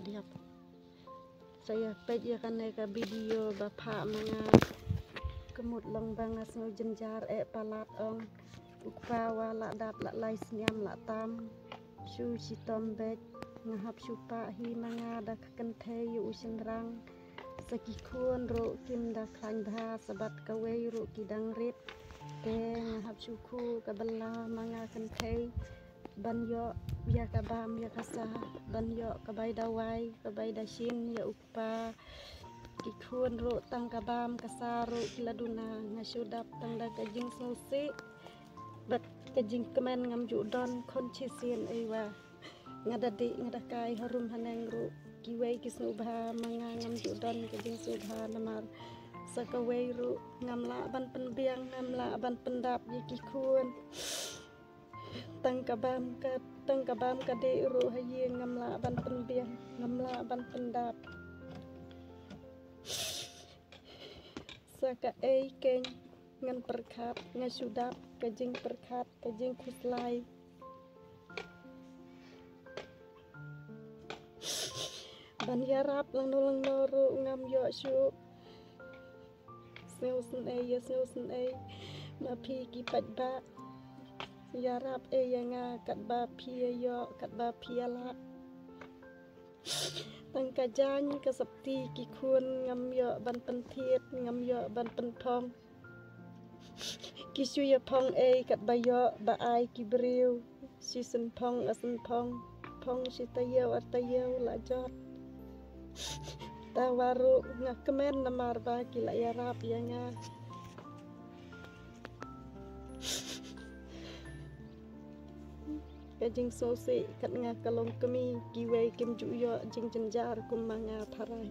diap saya pej ya kan ka video bapak mga kemut long bangas ngo jenjar palat ong ukpa wala dap la lai sniam la tam shu sitom bej ngahap supa hi mga dak kenthe yu usenrang sakikun ro kim da klang bha sabat kawei ro kidang rit te ngahap suku kabala mga kenthe ban yo ya kabam ya kasa ban yo kabai dawai kabai dasin ya ukpa kikun ro tang kabam kasa ro kiladuna ngasudap tang da kajing sosi bat kajing kemen ngam judon koncisien ewa ngadadi ngadakai harum haneng ro kiwei kisnubha mga ngam judon kajing subha namar sakawei ro ngamla ban penbiang ngamla ban pendap yikikun tang kabam kade ro haye ngamla ban penbiang ngamla ban pendap saka ei keng ngan perkat ngasudap kajing perkat kajing kuslai ban yarap lang noro ngam yo shu sneusen ei ma phi ki pajba yarap yanga kat ba phi yo kat ba phiala tang kajang kasapti ki khun ngam yo ban penthit ngam yo ban penthong ki suya phong kat ba yo ba ai ki briu si sen phong asen phong si tayo atayo la jot tawaru ngakemen namar ba ki la yarap yanga kajing sosi kat nga kalong kami kiwei kim juyo jing jenjar kumanga tharai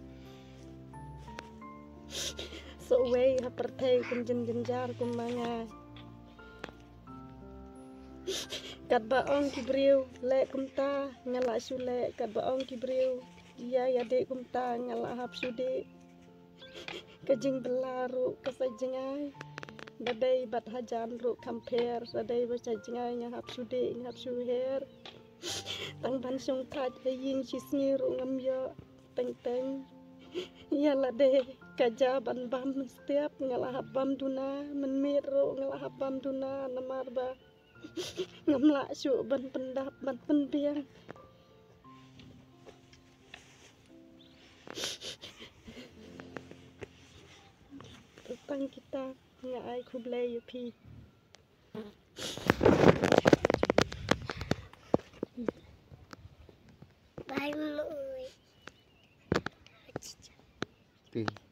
so wei haperthei kum jenjar kumanga kat ba ong kibriu le kumta ngala sule kat ba ong kibriu ya de kumta ngala hap sude kajing belaru kasajengai badai bat hajan ru kamper sadai baca jengai ngahap sude ngahap suher tang ban sung taj yin sisni ru ngam yo teng ya la de kaja ban bam setiap ngalahap bam duna menmit ru ngalahap bam duna namar ba ngamla su ban pendap ban penbiang tang kita nga ai kuble yu pi bye